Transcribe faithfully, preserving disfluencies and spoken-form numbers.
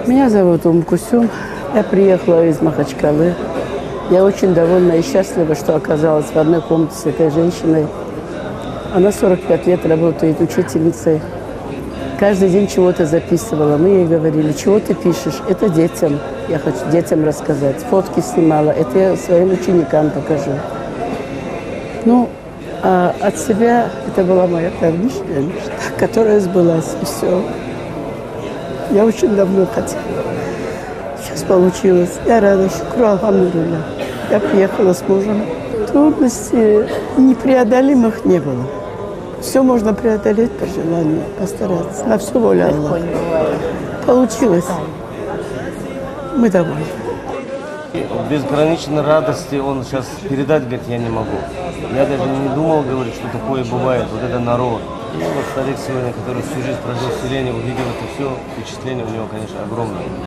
Меня зовут Ум Кусюм. Я приехала из Махачкалы. Я очень довольна и счастлива, что оказалась в одной комнате с этой женщиной. Она сорок пять лет работает учительницей. Каждый день чего-то записывала. Мы ей говорили, чего ты пишешь? Это детям. Я хочу детям рассказать. Фотки снимала. Это я своим ученикам покажу. Ну, а от себя это была моя давнишняя мечта, которая сбылась. И все. Я очень давно хотела. Сейчас получилось. Я рада, шукру алхамдулилля. Я приехала с мужем. Трудностей непреодолимых не было. Все можно преодолеть по желанию, постараться. На все воля Аллаха. Получилось. Мы довольны. Безграничной радости он сейчас передать, говорит, я не могу. Я даже не думал, говорит, что такое бывает. Вот это народ. И вот старик сегодня, который всю жизнь прожил в селении, увидел это все, впечатление у него, конечно, огромное.